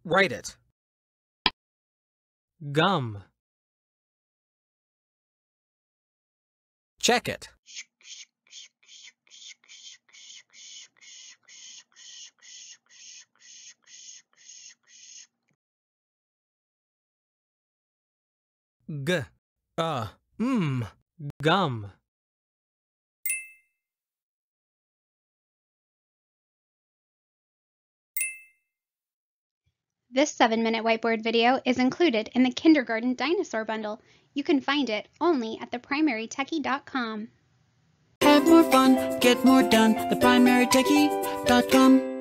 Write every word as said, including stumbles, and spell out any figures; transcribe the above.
Write it. Gum. Check it. G. Uh. Mm. Gum. This seven minute whiteboard video is included in the Kindergarten Dinosaur Bundle. You can find it only at the primary techie dot com. Have more fun, get more done, the primary techie dot com.